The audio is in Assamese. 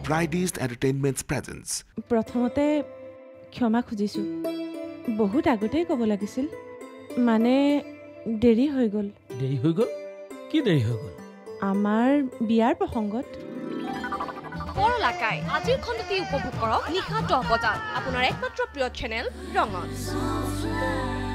Bridie's Entertainment's presence. প্ৰথমতে ক্ষমা খুজিছো বহুত আগতেই ক'ব লাগিছিল মানে দেৰি হৈ গ'ল কি দেৰি হৈ গ'ল আমাৰ বিয়াৰ প্ৰসংগত পৰলাকাই আজিৰ খণ্ডটি উপভোগ কৰক নিশা 10 বজাত আপোনাৰ একমাত্ৰ প্ৰিয় চেনেল ৰঙত